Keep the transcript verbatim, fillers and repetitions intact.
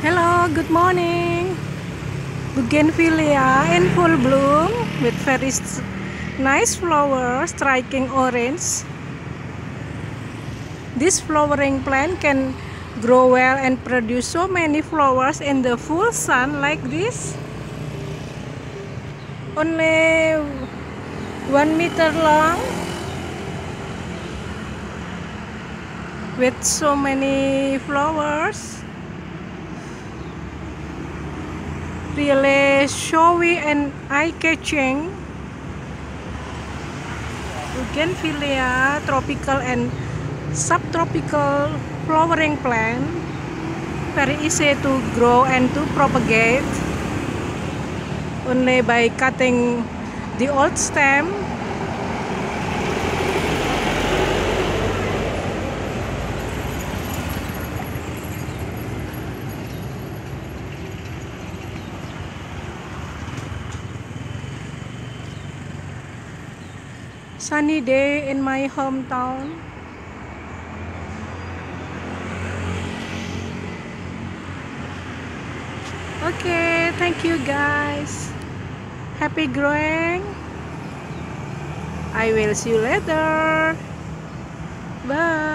Hello, good morning. Bougainvillea in full bloom with very s- nice flowers striking orange. This flowering plant can grow well and produce so many flowers in the full sun like this. Only one meter long with so many flowers. Really showy and eye-catching. Bougainvillea tropical and subtropical flowering plant, very easy to grow and to propagate only by cutting the old stem. Sunny day in my hometown. Okay, thank you guys. Happy growing. I will see you later. Bye.